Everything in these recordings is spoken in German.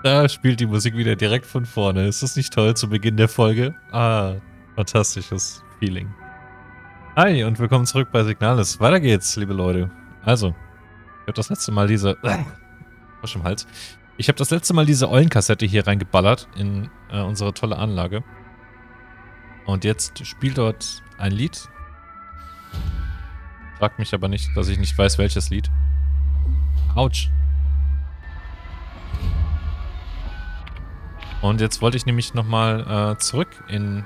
Da spielt die Musik wieder direkt von vorne. Ist das nicht toll zu Beginn der Folge? Ah, fantastisches Feeling. Hi und willkommen zurück bei Signalis. Weiter geht's, liebe Leute. Also, ich habe das letzte Mal diese... Frosch im Hals. Ich habe das letzte Mal diese Eulenkassette hier reingeballert in unsere tolle Anlage. Und jetzt spielt dort ein Lied. Fragt mich aber nicht, dass ich nicht weiß, welches Lied. Autsch. Und jetzt wollte ich nämlich nochmal zurück in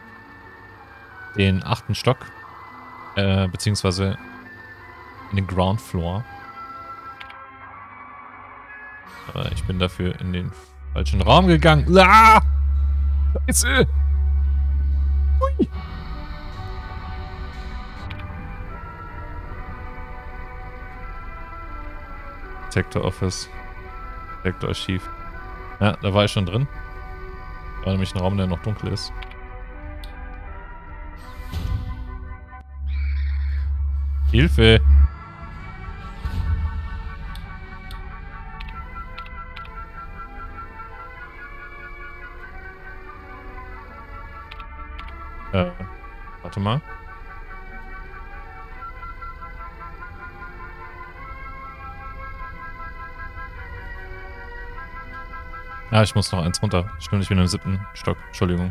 den 8. Stock. Beziehungsweise in den Ground Floor. Ich bin dafür in den falschen Raum gegangen. Ah! Scheiße! Hui! Detector Office. Detector Archiv. Ja, da war ich schon drin. War nämlich ein Raum, der noch dunkel ist. Hilfe! Warte mal. Ah, ich muss noch eins runter. Stimmt, ich bin im 7. Stock. Entschuldigung.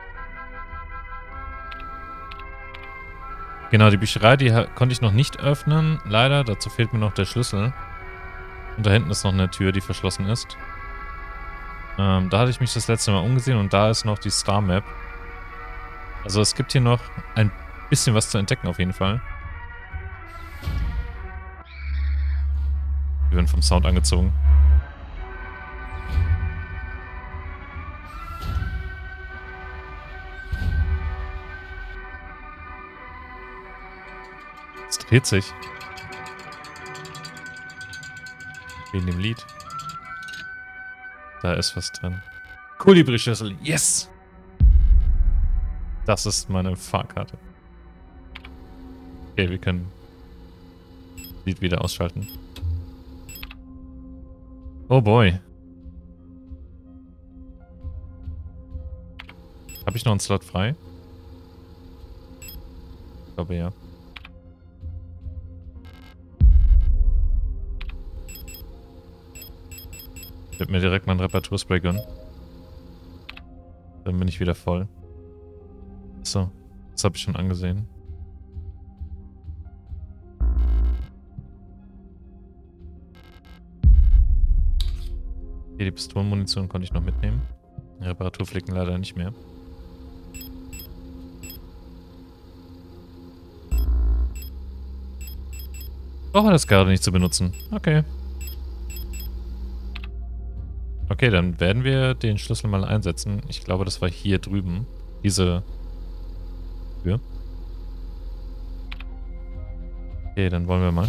Genau, die Bücherei, die konnte ich noch nicht öffnen. Leider, dazu fehlt mir noch der Schlüssel. Und da hinten ist noch eine Tür, die verschlossen ist. Da hatte ich mich das letzte Mal umgesehen und da ist noch die Star Map. Also es gibt hier noch ein bisschen was zu entdecken auf jeden Fall. Wir werden vom Sound angezogen. Es dreht sich. Wegen dem Lied. Da ist was drin. Kolibri-Schlüssel. Yes! Das ist meine Fahrkarte. Okay, wir können das Lied wieder ausschalten. Oh boy. Habe ich noch einen Slot frei? Ich glaube ja. Ich werde mir direkt mal ein Reparaturspray gönnen. Dann bin ich wieder voll. So, das habe ich schon angesehen. Hier die Pistolenmunition konnte ich noch mitnehmen. Die Reparaturflicken leider nicht mehr. Brauche das gerade nicht zu benutzen. Okay. Okay, dann werden wir den Schlüssel mal einsetzen. Ich glaube, das war hier drüben. Diese Tür. Okay, dann wollen wir mal.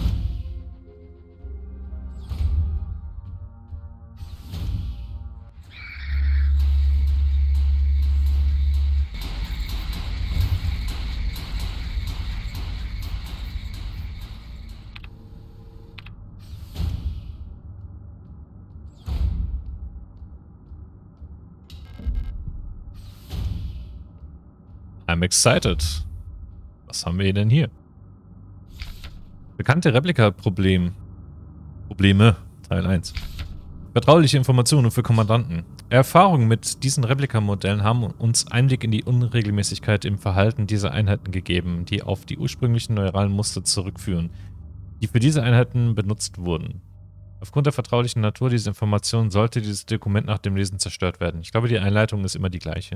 I'm excited. Was haben wir denn hier? Bekannte Replika-Probleme. Teil 1. Vertrauliche Informationen für Kommandanten. Erfahrungen mit diesen Replikamodellen haben uns Einblick in die Unregelmäßigkeit im Verhalten dieser Einheiten gegeben, die auf die ursprünglichen neuralen Muster zurückführen, die für diese Einheiten benutzt wurden. Aufgrund der vertraulichen Natur dieser Informationen sollte dieses Dokument nach dem Lesen zerstört werden. Ich glaube, die Einleitung ist immer die gleiche.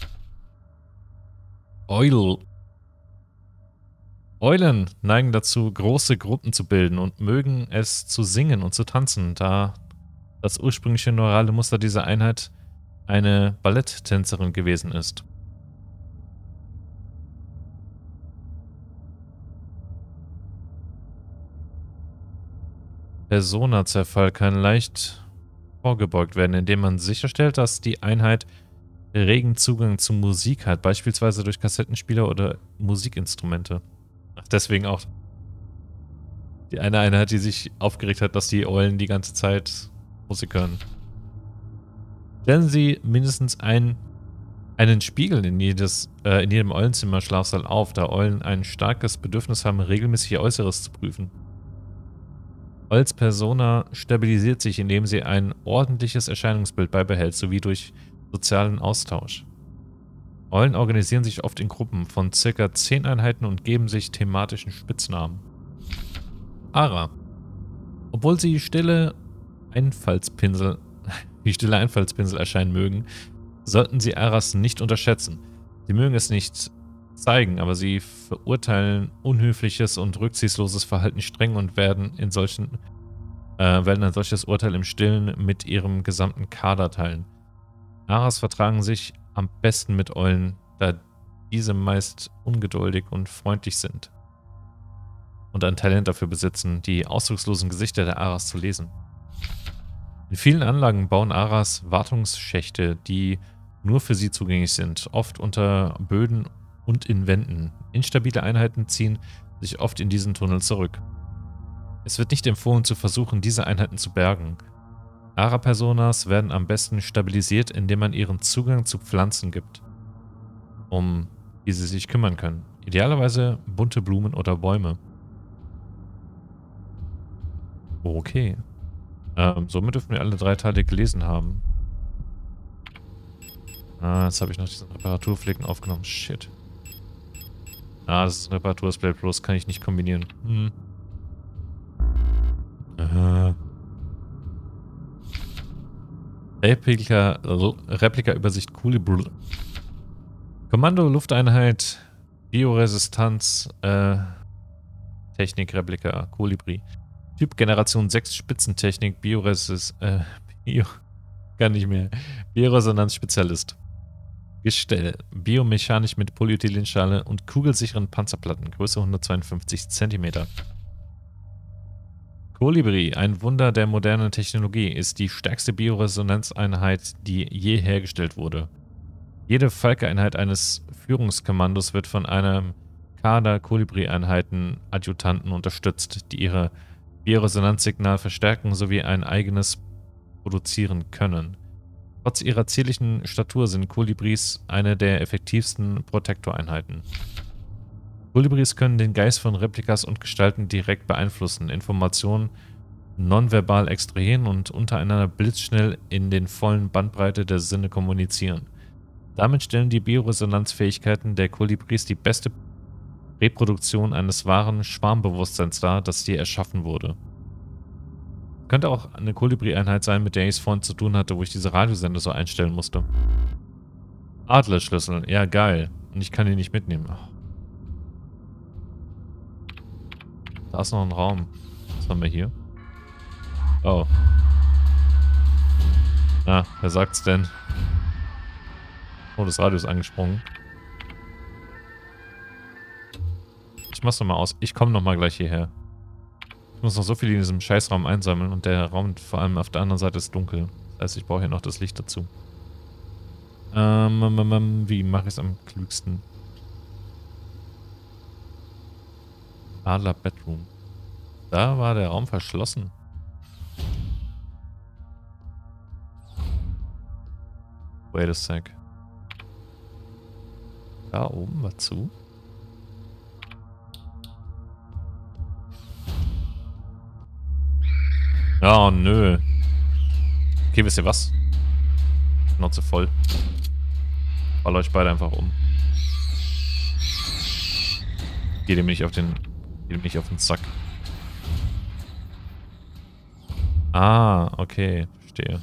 Eulen neigen dazu, große Gruppen zu bilden und mögen es zu singen und zu tanzen, da das ursprüngliche neurale Muster dieser Einheit eine Balletttänzerin gewesen ist. Persona-Zerfall kann leicht vorgebeugt werden, indem man sicherstellt, dass die Einheit regen Zugang zu Musik hat, beispielsweise durch Kassettenspieler oder Musikinstrumente. Ach, deswegen auch die eine Einheit, die sich aufgeregt hat, dass die Eulen die ganze Zeit Musik hören. Stellen Sie mindestens einen Spiegel in jedem Eulenzimmer-Schlafsaal auf, da Eulen ein starkes Bedürfnis haben, regelmäßig ihr Äußeres zu prüfen. Euls Persona stabilisiert sich, indem sie ein ordentliches Erscheinungsbild beibehält, sowie durch sozialen Austausch. Eulen organisieren sich oft in Gruppen von ca. 10 Einheiten und geben sich thematischen Spitznamen. Ara. Obwohl sie wie stille Einfallspinsel erscheinen mögen, sollten Sie Aras nicht unterschätzen. Sie mögen es nicht zeigen, aber sie verurteilen unhöfliches und rücksichtsloses Verhalten streng und werden ein solches Urteil im Stillen mit ihrem gesamten Kader teilen. Aras vertragen sich am besten mit Eulen, da diese meist ungeduldig und freundlich sind und ein Talent dafür besitzen, die ausdruckslosen Gesichter der Aras zu lesen. In vielen Anlagen bauen Aras Wartungsschächte, die nur für sie zugänglich sind, oft unter Böden und in Wänden. Instabile Einheiten ziehen sich oft in diesen Tunnel zurück. Es wird nicht empfohlen, zu versuchen, diese Einheiten zu bergen. Ara-Personas werden am besten stabilisiert, indem man ihren Zugang zu Pflanzen gibt, um die sie sich kümmern können. Idealerweise bunte Blumen oder Bäume. Okay. Somit dürfen wir alle 3 Teile gelesen haben. Jetzt habe ich noch diesen Reparaturflicken aufgenommen. Shit. Das ist ein Reparaturspray, bloß kann ich nicht kombinieren. Replika-Übersicht Kolibri. Kommando Lufteinheit Bioresistanz Technik Replika Kolibri. Typ Generation 6 Spitzentechnik kann nicht mehr. Bioresonanz-Spezialist. Gestell. Biomechanisch mit Polyethylenschale und kugelsicheren Panzerplatten. Größe 152 cm. Kolibri, ein Wunder der modernen Technologie, ist die stärkste Bioresonanzeinheit, die je hergestellt wurde. Jede Falke-Einheit eines Führungskommandos wird von einem Kader Kolibri-Einheiten Adjutanten unterstützt, die ihre Bioresonanzsignal verstärken sowie ein eigenes produzieren können. Trotz ihrer zierlichen Statur sind Kolibris eine der effektivsten Protektoreinheiten. Kolibris können den Geist von Replikas und Gestalten direkt beeinflussen, Informationen nonverbal extrahieren und untereinander blitzschnell in den vollen Bandbreite der Sinne kommunizieren. Damit stellen die Bioresonanzfähigkeiten der Kolibris die beste Reproduktion eines wahren Schwarmbewusstseins dar, das je erschaffen wurde. Könnte auch eine Kolibri-Einheit sein, mit der ich es vorhin zu tun hatte, wo ich diese Radiosender so einstellen musste. Adlerschlüssel, ja geil. Und ich kann ihn nicht mitnehmen. Ach. Da ist noch ein Raum. Was haben wir hier? Oh. Na, wer sagt's denn? Oh, das Radio ist angesprungen. Ich mach's nochmal aus. Ich komme nochmal gleich hierher. Ich muss noch so viel in diesem Scheißraum einsammeln und der Raum vor allem auf der anderen Seite ist dunkel. Das heißt, ich brauche hier noch das Licht dazu. Wie mache ich es am klügsten? Adler Bedroom. Da war der Raum verschlossen. Wait a sec. Da oben war zu. Oh, nö. Okay, wisst ihr was? Noch zu voll. Ball euch beide einfach um. Geht ihm nicht auf den Sack. Ah, okay. Verstehe.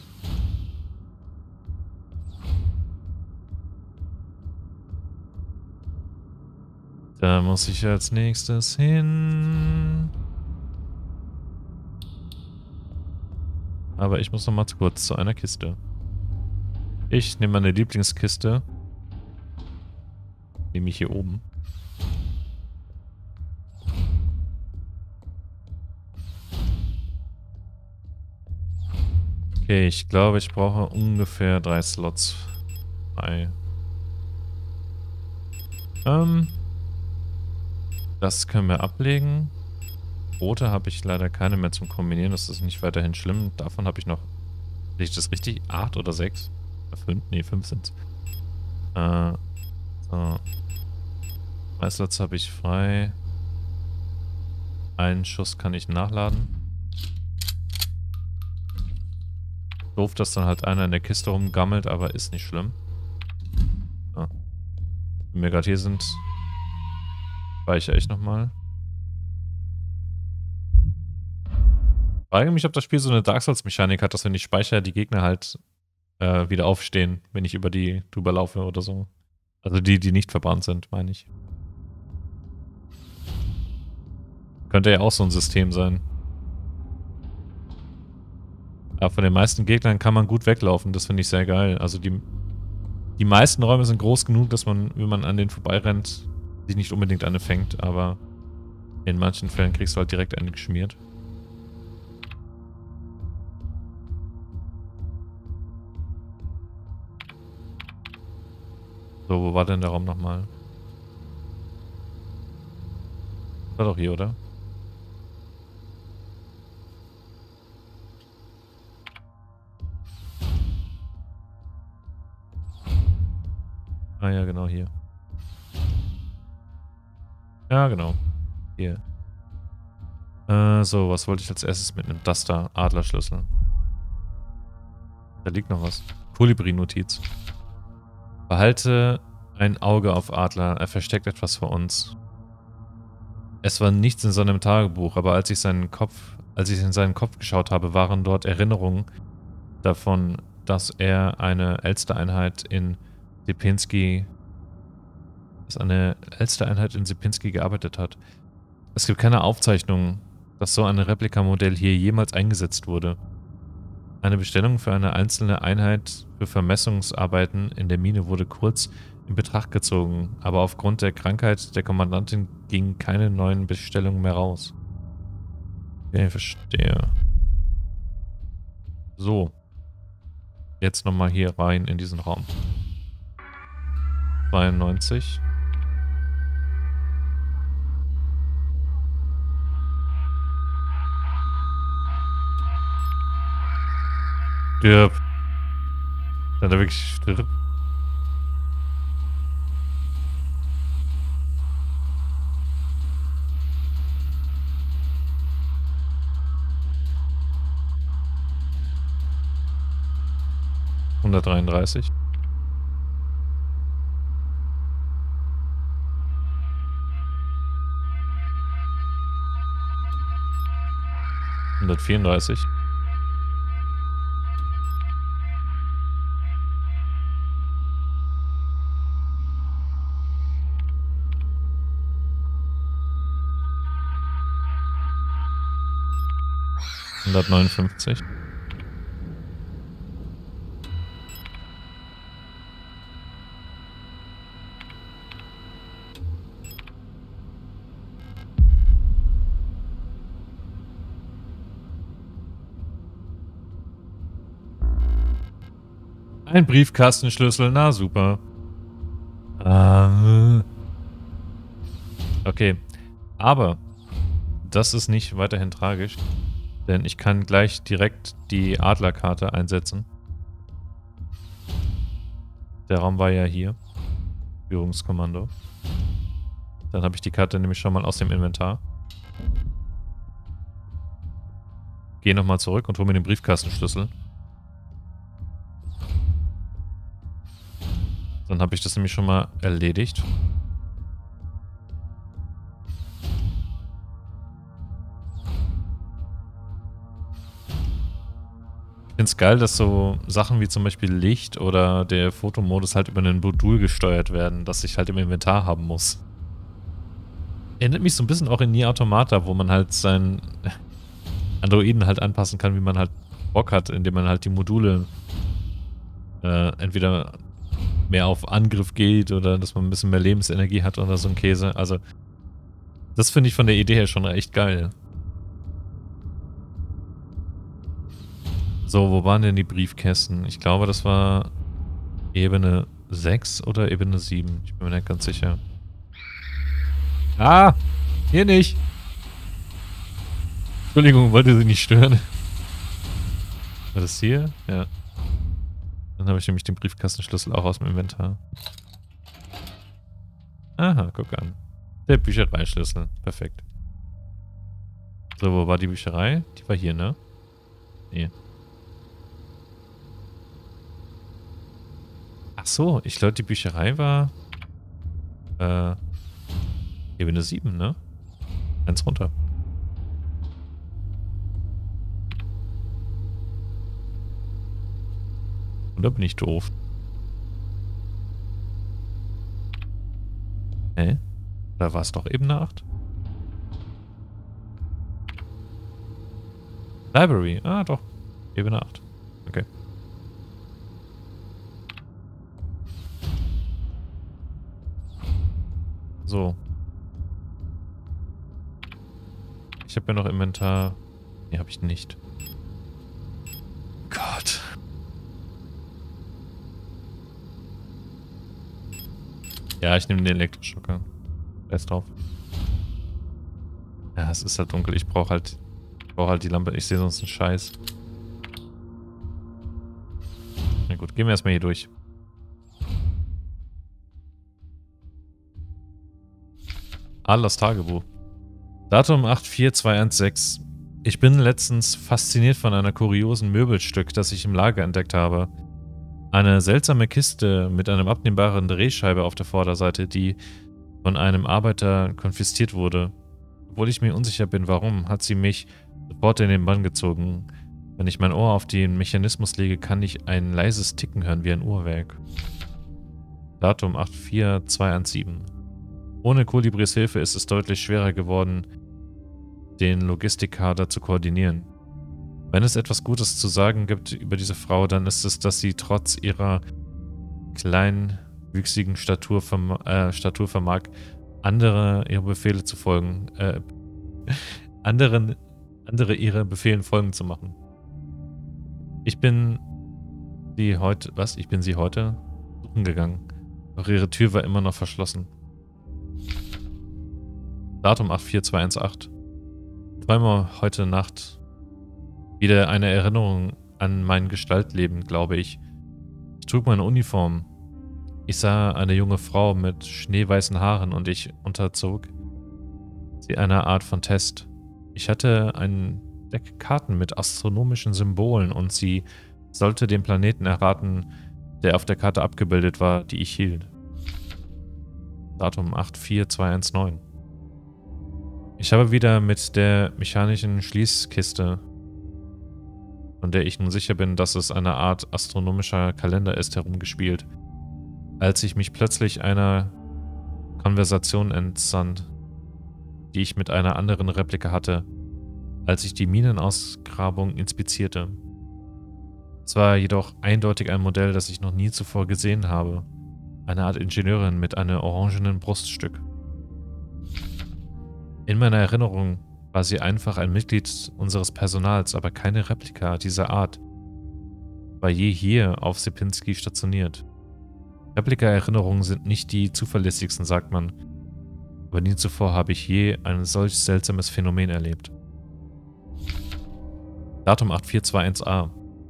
Da muss ich als nächstes hin. Aber ich muss noch mal kurz zu einer Kiste. Ich nehme meine Lieblingskiste. Nehme ich hier oben. Okay, ich glaube, ich brauche ungefähr 3 Slots frei. Das können wir ablegen. Rote habe ich leider keine mehr zum Kombinieren. Das ist nicht weiterhin schlimm. Davon habe ich noch, sehe ich das richtig? 8 oder 6? 5? Ne, 5 sind's. So. Meisterplatz habe ich frei. Einen Schuss kann ich nachladen. Doof, dass dann halt einer in der Kiste rumgammelt, aber ist nicht schlimm. So. Wenn wir gerade hier sind, speichere ich nochmal. Ich frage mich, ob das Spiel so eine Dark Souls-Mechanik hat, dass wenn ich speichere, die Gegner halt wieder aufstehen, wenn ich über die drüber laufe oder so. Also die nicht verbrannt sind, meine ich. Könnte ja auch so ein System sein. Aber von den meisten Gegnern kann man gut weglaufen, das finde ich sehr geil. Also die meisten Räume sind groß genug, dass man, wenn man an denen vorbeirennt, sich nicht unbedingt eine fängt, aber in manchen Fällen kriegst du halt direkt eine geschmiert. So, wo war denn der Raum nochmal? War doch hier, oder? Ah ja, genau hier. Ja, genau. Hier. So, was wollte ich als erstes mitnehmen? Das da, Adlerschlüssel. Da liegt noch was. Kolibri-Notiz. Behalte ein Auge auf Adler, er versteckt etwas vor uns. Es war nichts in seinem Tagebuch, aber als ich in seinen Kopf geschaut habe, waren dort Erinnerungen davon, dass er eine Elstereinheit in Sierpinski gearbeitet hat. Es gibt keine Aufzeichnungen, dass so ein Replikamodell hier jemals eingesetzt wurde. Eine Bestellung für eine einzelne Einheit für Vermessungsarbeiten in der Mine wurde kurz in Betracht gezogen, aber aufgrund der Krankheit der Kommandantin gingen keine neuen Bestellungen mehr raus. Okay, verstehe. So. Jetzt nochmal hier rein in diesen Raum. 92. Stirb. Dann er wirklich stirbt. ...133. ...134. ...159. Ein Briefkastenschlüssel, na super. Okay, aber das ist nicht weiterhin tragisch, denn ich kann gleich direkt die Adlerkarte einsetzen. Der Raum war ja hier. Führungskommando. Dann habe ich die Karte nämlich schon mal aus dem Inventar. Gehe nochmal zurück und hole mir den Briefkastenschlüssel. Dann habe ich das nämlich schon mal erledigt. Ich finde es geil, dass so Sachen wie zum Beispiel Licht oder der Fotomodus halt über einen Modul gesteuert werden, das ich halt im Inventar haben muss. Erinnert mich so ein bisschen auch in Nier Automata, wo man halt seinen Androiden halt anpassen kann, wie man halt Bock hat, indem man halt die Module entweder mehr auf Angriff geht oder dass man ein bisschen mehr Lebensenergie hat oder so ein Käse. Also, das finde ich von der Idee her schon echt geil. So, wo waren denn die Briefkästen? Ich glaube, das war Ebene 6 oder Ebene 7. Ich bin mir nicht ganz sicher. Ah! Hier nicht! Entschuldigung, wollte Sie nicht stören. War das hier? Ja. Dann habe ich nämlich den Briefkastenschlüssel auch aus dem Inventar. Aha, guck an. Der Büchereischlüssel. Perfekt. So, wo war die Bücherei? Die war hier, ne? Nee. Ach so, ich glaube, die Bücherei war Ebene 7, ne? Eins runter. Oder bin ich doof? Hä? Oder war es doch Ebene 8? Library. Ah, doch. Ebene 8. Okay. So. Ich habe ja noch Inventar. Nee, habe ich nicht. Gott. Ja, ich nehme den Elektroschocker. Scheiß drauf. Ja, es ist halt dunkel. Ich brauche halt die Lampe. Ich sehe sonst einen Scheiß. Na gut, gehen wir erstmal hier durch. Adlers Tagebuch. Datum 84216. Ich bin letztens fasziniert von einer kuriosen Möbelstück, das ich im Lager entdeckt habe. Eine seltsame Kiste mit einer abnehmbaren Drehscheibe auf der Vorderseite, die von einem Arbeiter konfisziert wurde. Obwohl ich mir unsicher bin, warum, hat sie mich sofort in den Bann gezogen. Wenn ich mein Ohr auf den Mechanismus lege, kann ich ein leises Ticken hören wie ein Uhrwerk. Datum 84217. Ohne Kolibris Hilfe ist es deutlich schwerer geworden, den Logistikkader zu koordinieren. Wenn es etwas Gutes zu sagen gibt über diese Frau, dann ist es, dass sie trotz ihrer kleinwüchsigen Statur vermag, andere ihre Befehle zu folgen, andere ihre Befehlen folgen zu machen. Ich bin sie heute suchen gegangen, doch ihre Tür war immer noch verschlossen. Datum 84218. Zweimal heute Nacht. Wieder eine Erinnerung an mein Gestaltleben, glaube ich. Ich trug meine Uniform. Ich sah eine junge Frau mit schneeweißen Haaren und ich unterzog sie einer Art von Test. Ich hatte ein Deck Karten mit astronomischen Symbolen und sie sollte den Planeten erraten, der auf der Karte abgebildet war, die ich hielt. Datum 84219. Ich habe wieder mit der mechanischen Schließkiste, von der ich nun sicher bin, dass es eine Art astronomischer Kalender ist, herumgespielt, als ich mich plötzlich einer Konversation entsann, die ich mit einer anderen Replika hatte, als ich die Minenausgrabung inspizierte. Es war jedoch eindeutig ein Modell, das ich noch nie zuvor gesehen habe. Eine Art Ingenieurin mit einem orangenen Bruststück. In meiner Erinnerung war sie einfach ein Mitglied unseres Personals, aber keine Replika dieser Art war je hier auf Sierpinski stationiert. Replika-Erinnerungen sind nicht die zuverlässigsten, sagt man, aber nie zuvor habe ich je ein solch seltsames Phänomen erlebt. Datum 84210a.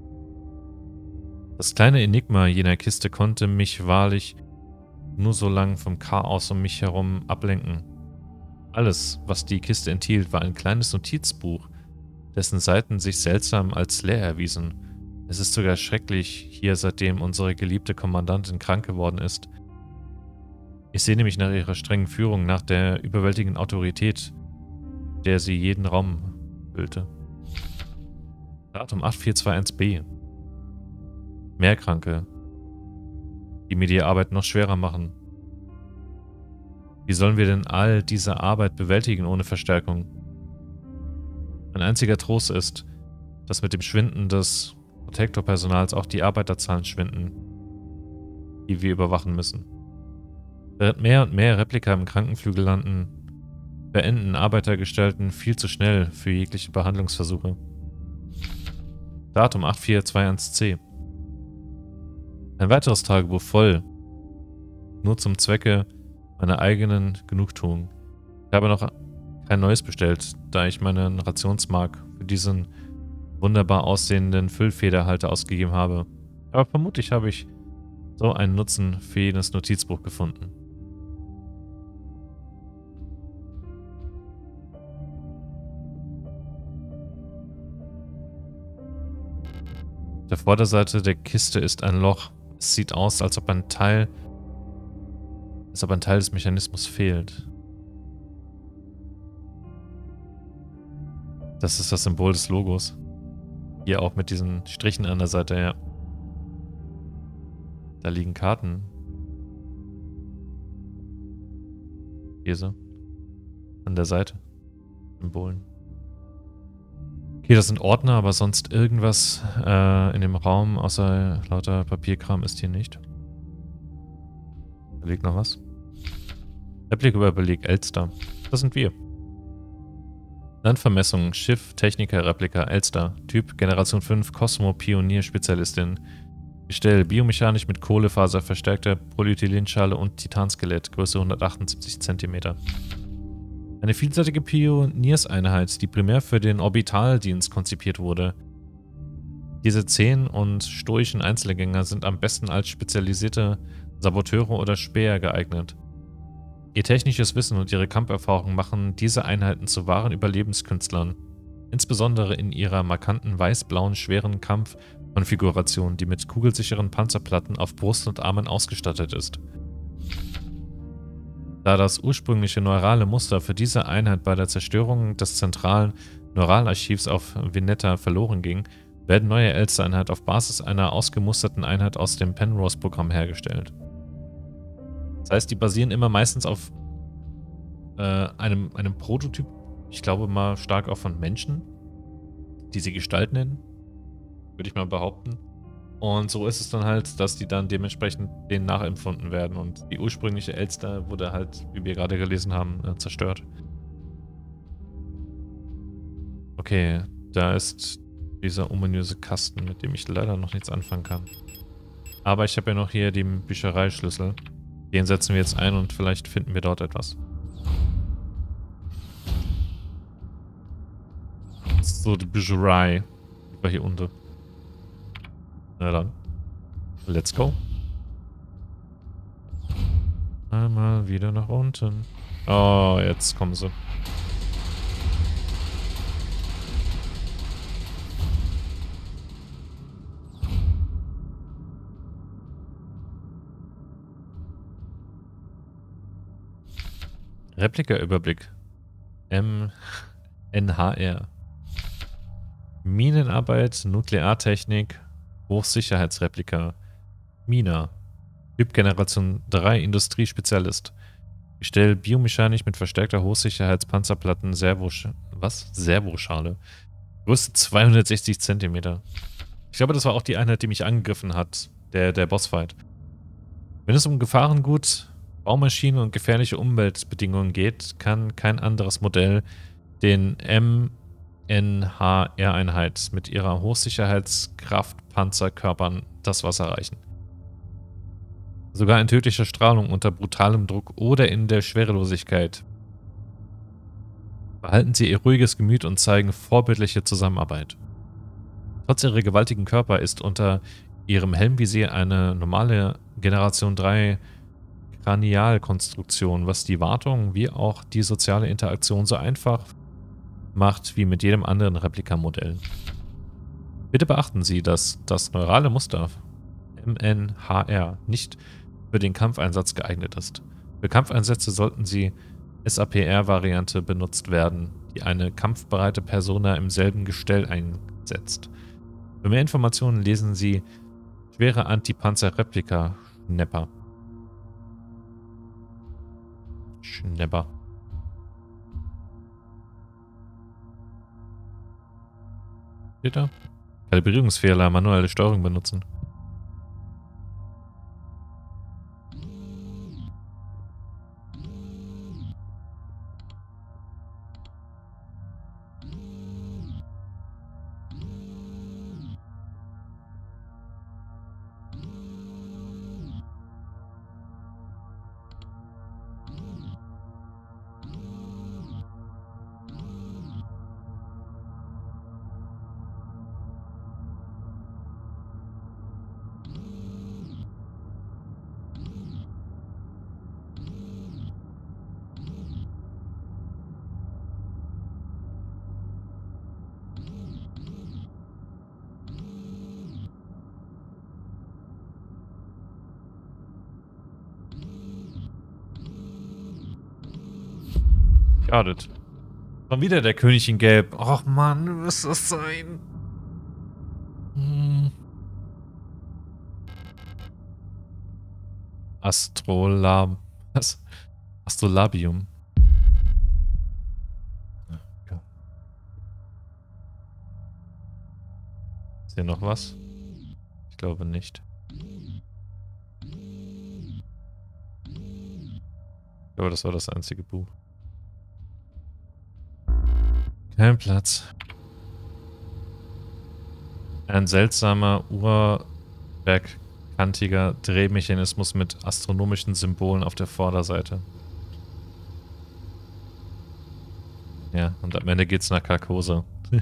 Das kleine Enigma jener Kiste konnte mich wahrlich nur so lang vom Chaos um mich herum ablenken. Alles, was die Kiste enthielt, war ein kleines Notizbuch, dessen Seiten sich seltsam als leer erwiesen. Es ist sogar schrecklich hier, seitdem unsere geliebte Kommandantin krank geworden ist. Ich sehne mich nach ihrer strengen Führung, nach der überwältigenden Autorität, der sie jeden Raum füllte. Datum 8421b. Mehr Kranke, die mir die Arbeit noch schwerer machen. Wie sollen wir denn all diese Arbeit bewältigen ohne Verstärkung? Mein einziger Trost ist, dass mit dem Schwinden des Protektorpersonals auch die Arbeiterzahlen schwinden, die wir überwachen müssen. Während mehr und mehr Replika im Krankenflügel landen, beenden Arbeitergestalten viel zu schnell für jegliche Behandlungsversuche. Datum 84210c. Ein weiteres Tagebuch voll, nur zum Zwecke meiner eigenen Genugtuung. Ich habe noch kein neues bestellt, da ich meinen Rationsmark für diesen wunderbar aussehenden Füllfederhalter ausgegeben habe. Aber vermutlich habe ich so einen Nutzen für jedes Notizbuch gefunden. Auf der Vorderseite der Kiste ist ein Loch. Es sieht aus, als ob ein Teil des Mechanismus fehlt. Das ist das Symbol des Logos. Hier auch mit diesen Strichen an der Seite, ja. Da liegen Karten. Käse. An der Seite. Symbolen. Okay, das sind Ordner, aber sonst irgendwas in dem Raum außer lauter Papierkram ist hier nicht. Da liegt noch was. Replik über Beleg Elster. Das sind wir. Landvermessung, Schiff, Techniker, Replika, Elster. Typ, Generation 5, Cosmo, Pionier, Spezialistin. Gestell, biomechanisch mit Kohlefaser, verstärkter Polyethylenschale und Titanskelett, Größe 178 cm. Eine vielseitige Pionierseinheit, die primär für den Orbitaldienst konzipiert wurde. Diese zähen und stoischen Einzelgänger sind am besten als spezialisierte Saboteure oder Späher geeignet. Ihr technisches Wissen und ihre Kampferfahrung machen diese Einheiten zu wahren Überlebenskünstlern, insbesondere in ihrer markanten weiß-blauen schweren Kampfkonfiguration, die mit kugelsicheren Panzerplatten auf Brust und Armen ausgestattet ist. Da das ursprüngliche neurale Muster für diese Einheit bei der Zerstörung des zentralen Neuralarchivs auf Vineta verloren ging, werden neue Elster-Einheiten auf Basis einer ausgemusterten Einheit aus dem Penrose-Programm hergestellt. Das heißt, die basieren immer meistens auf einem Prototyp, ich glaube mal stark auch von Menschen, die sie Gestalt nennen, würde ich mal behaupten. Und so ist es dann halt, dass die dann dementsprechend denen nachempfunden werden. Und die ursprüngliche Elster wurde halt, wie wir gerade gelesen haben, zerstört. Okay, da ist dieser ominöse Kasten, mit dem ich leider noch nichts anfangen kann. Aber ich habe ja noch hier den Büchereischlüssel. Den setzen wir jetzt ein und vielleicht finden wir dort etwas. So, die Bücherei. Die war hier unten. Na dann. Let's go. Einmal wieder nach unten. Oh, jetzt kommen sie. Replika-Überblick. NHR. Minenarbeit, Nukleartechnik, Hochsicherheitsreplika. Mina. Typ Generation 3 Industriespezialist. Gestell biomechanisch mit verstärkter Hochsicherheitspanzerplatten Servoschale. Größe 260 cm. Ich glaube, das war auch die Einheit, die mich angegriffen hat. Der Bossfight. Wenn es um Gefahrengut, Baumaschinen und gefährliche Umweltbedingungen geht, kann kein anderes Modell den NHR-Einheit mit ihrer Hochsicherheitskraftpanzerkörpern das Wasser erreichen. Sogar in tödlicher Strahlung unter brutalem Druck oder in der Schwerelosigkeit behalten sie ihr ruhiges Gemüt und zeigen vorbildliche Zusammenarbeit. Trotz ihrer gewaltigen Körper ist unter ihrem Helmvisier eine normale Generation 3 Kranialkonstruktion, was die Wartung wie auch die soziale Interaktion so einfach macht wie mit jedem anderen Replikamodell. Bitte beachten Sie, dass das neurale Muster MNHR nicht für den Kampfeinsatz geeignet ist. Für Kampfeinsätze sollten sie SAPR-Variante benutzt werden, die eine kampfbereite Persona im selben Gestell einsetzt. Für mehr Informationen lesen Sie schwere Antipanzer-Replika Schnepper. Schnepper. Steht da? Kalibrierungsfehler, manuelle Steuerung benutzen. Got it. Schon wieder der König in Gelb. Och Mann, was soll das sein? Hm. Was? Astrolabium. Ja. Ist hier noch was? Ich glaube nicht. Ich glaube, das war das einzige Buch. Kein Platz. Ein seltsamer, bergkantiger Drehmechanismus mit astronomischen Symbolen auf der Vorderseite. Ja, und am Ende geht's nach Carcosa.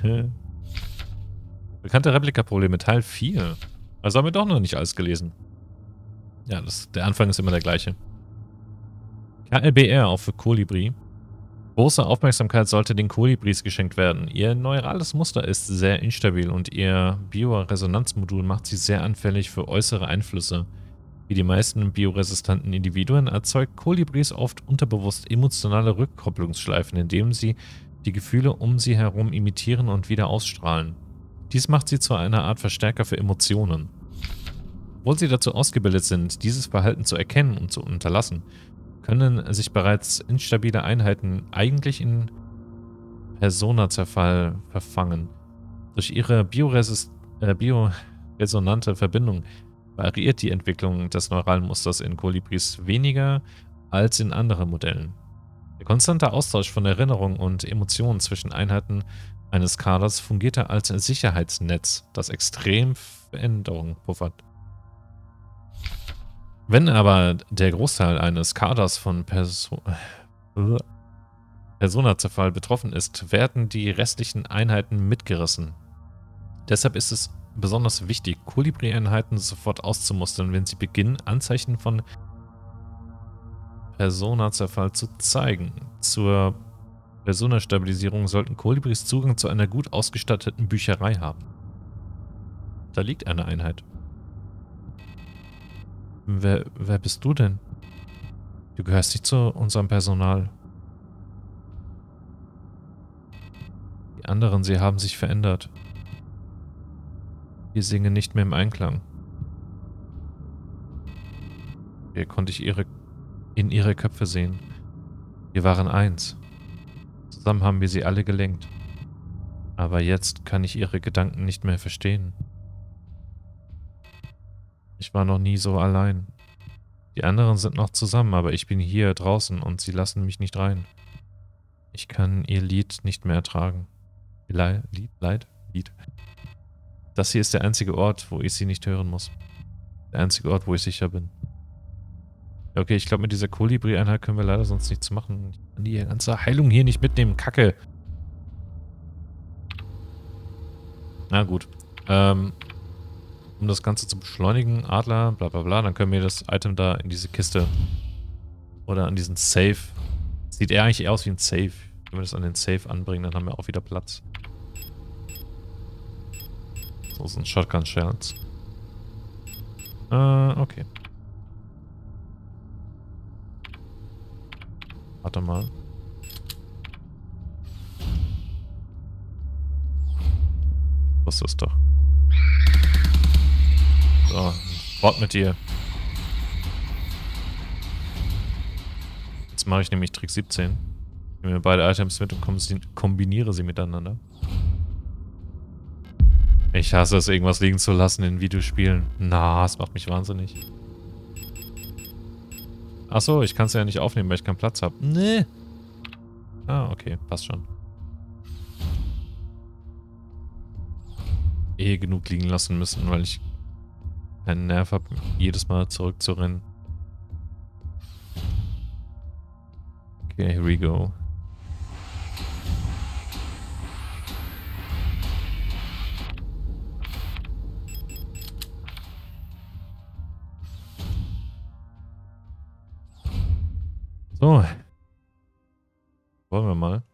Bekannte Replikaprobleme, Teil 4. Also haben wir doch noch nicht alles gelesen. Ja, der Anfang ist immer der gleiche. KLBR, auch für Kolibri. Große Aufmerksamkeit sollte den Kolibris geschenkt werden. Ihr neurales Muster ist sehr instabil und ihr Bioresonanzmodul macht sie sehr anfällig für äußere Einflüsse. Wie die meisten bioresistenten Individuen erzeugt Kolibris oft unterbewusst emotionale Rückkopplungsschleifen, indem sie die Gefühle um sie herum imitieren und wieder ausstrahlen. Dies macht sie zu einer Art Verstärker für Emotionen. Obwohl sie dazu ausgebildet sind, dieses Verhalten zu erkennen und zu unterlassen, können sich bereits instabile Einheiten eigentlich in Persona-Zerfall verfangen. Durch ihre bioresonante Verbindung variiert die Entwicklung des neuralen Musters in Kolibris weniger als in anderen Modellen. Der konstante Austausch von Erinnerungen und Emotionen zwischen Einheiten eines Kaders fungierte als Sicherheitsnetz, das extrem Veränderungen puffert. Wenn aber der Großteil eines Kaders von Persona-Zerfall betroffen ist, werden die restlichen Einheiten mitgerissen. Deshalb ist es besonders wichtig, Kolibri-Einheiten sofort auszumustern, wenn sie beginnen, Anzeichen von Persona-Zerfall zu zeigen. Zur Persona-Stabilisierung sollten Kolibris Zugang zu einer gut ausgestatteten Bücherei haben. Da liegt eine Einheit. Wer bist du denn? Du gehörst nicht zu unserem Personal. Die anderen, sie haben sich verändert. Wir singen nicht mehr im Einklang. Hier konnte ich in ihre Köpfe sehen. Wir waren eins. Zusammen haben wir sie alle gelenkt. Aber jetzt kann ich ihre Gedanken nicht mehr verstehen. Ich war noch nie so allein. Die anderen sind noch zusammen, aber ich bin hier draußen und sie lassen mich nicht rein. Ich kann ihr Lied nicht mehr ertragen. Lied. Das hier ist der einzige Ort, wo ich sie nicht hören muss. Der einzige Ort, wo ich sicher bin. Okay, ich glaube, mit dieser Kolibri-Einheit können wir leider sonst nichts machen. Ich kann die ganze Heilung hier nicht mitnehmen. Kacke. Na gut. Um das Ganze zu beschleunigen, Adler, bla bla bla, dann können wir das Item da in diese Kiste oder an diesen Safe. Sieht eher eigentlich eher aus wie ein Safe. Wenn wir das an den Safe anbringen, dann haben wir auch wieder Platz. So ist ein Shotgun-Shells. Okay. Warte mal. Was ist das doch? So, fort mit dir. Jetzt mache ich nämlich Trick 17. Ich nehme mir beide Items mit und kombiniere sie miteinander. Ich hasse es, irgendwas liegen zu lassen in Videospielen. Na, es macht mich wahnsinnig. Achso, ich kann es ja nicht aufnehmen, weil ich keinen Platz habe. Nee. Ah, okay, passt schon. Genug liegen lassen müssen, weil ich keinen Nerv habe, jedes Mal zurückzurennen. Okay, here we go. So. Wollen wir mal.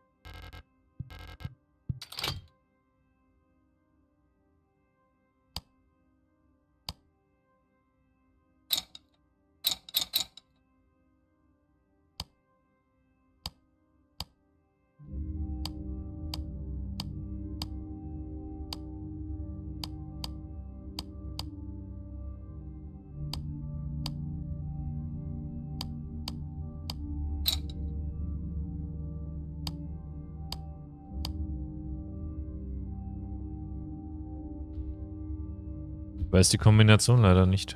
Weiß die Kombination leider nicht.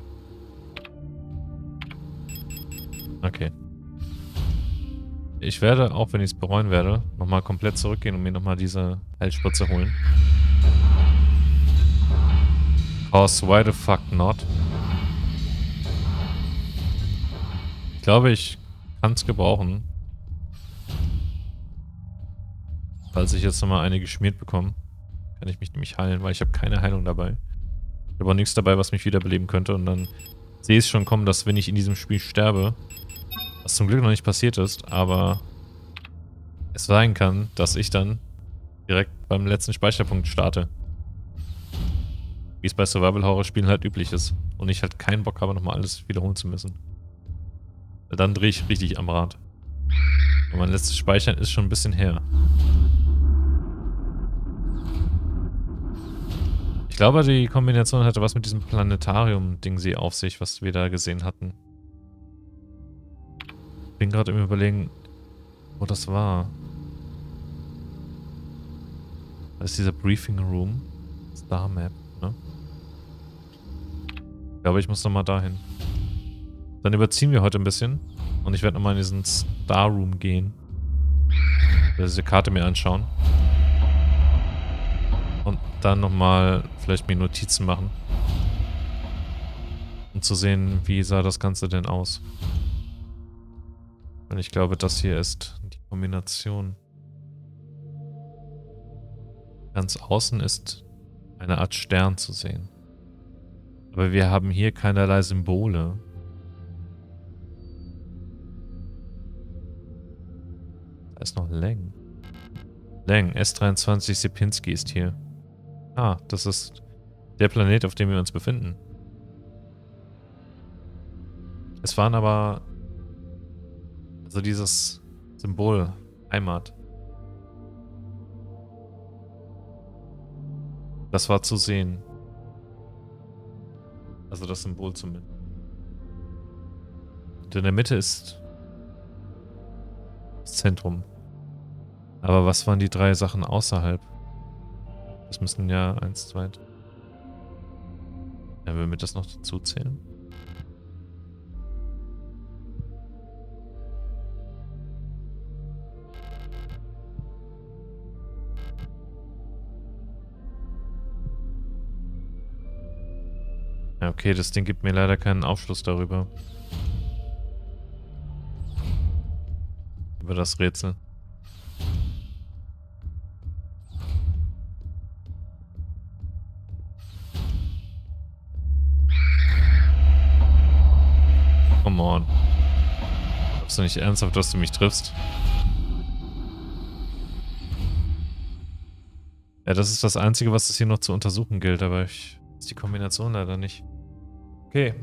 Okay. Ich werde, auch wenn ich es bereuen werde, nochmal komplett zurückgehen und mir nochmal diese Heilspritze holen. Cause why the fuck not? Ich glaube, ich kann es gebrauchen. Falls ich jetzt nochmal eine geschmiert bekomme, kann ich mich nämlich heilen, weil ich habe keine Heilung dabei. Ich habe auch nichts dabei, was mich wiederbeleben könnte. Und dann sehe ich schon kommen, dass wenn ich in diesem Spiel sterbe, was zum Glück noch nicht passiert ist, aber es sein kann, dass ich dann direkt beim letzten Speicherpunkt starte. Wie es bei Survival-Horror-Spielen halt üblich ist. Und ich halt keinen Bock habe, nochmal alles wiederholen zu müssen. Weil dann drehe ich richtig am Rad. Und mein letztes Speichern ist schon ein bisschen her. Ich glaube, die Kombination hatte was mit diesem Planetarium-Ding sie auf sich, was wir da gesehen hatten. Ich bin gerade im Überlegen, wo das war. Das ist dieser Briefing Room. Star Map, ne? Ich glaube, ich muss nochmal dahin. Dann überziehen wir heute ein bisschen. Und ich werde nochmal in diesen Star Room gehen. Diese Karte mir anschauen. Und dann nochmal vielleicht mir Notizen machen. Um zu sehen, wie sah das Ganze denn aus. Und ich glaube, das hier ist die Kombination. Ganz außen ist eine Art Stern zu sehen. Aber wir haben hier keinerlei Symbole. Da ist noch Leng. Leng, S23 Sierpinski ist hier. Ah, das ist der Planet, auf dem wir uns befinden. Es waren aber... Also dieses Symbol, Heimat. Das war zu sehen. Also das Symbol zumindest. Und in der Mitte ist das Zentrum. Aber was waren die drei Sachen außerhalb? Das müssen ja 1, 2... Ja, will mir das noch dazu zählen? Ja, okay, das Ding gibt mir leider keinen Aufschluss darüber. Über das Rätsel. Come on. Glaubst du nicht ernsthaft, dass du mich triffst? Ja, das ist das Einzige, was es hier noch zu untersuchen gilt, aber ich weiß die Kombination leider nicht. Okay,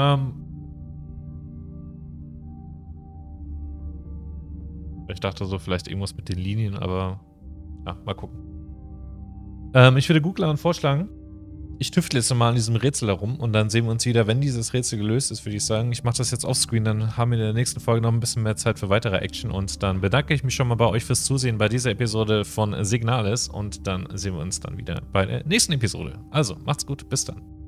ich dachte so, vielleicht irgendwas mit den Linien, aber ja, mal gucken. Ich würde Googlern vorschlagen, ich tüftle jetzt nochmal an diesem Rätsel herum und dann sehen wir uns wieder, wenn dieses Rätsel gelöst ist, würde ich sagen. Ich mache das jetzt offscreen, dann haben wir in der nächsten Folge noch ein bisschen mehr Zeit für weitere Action und dann bedanke ich mich schon mal bei euch fürs Zusehen bei dieser Episode von Signalis und dann sehen wir uns dann wieder bei der nächsten Episode. Also, macht's gut, bis dann.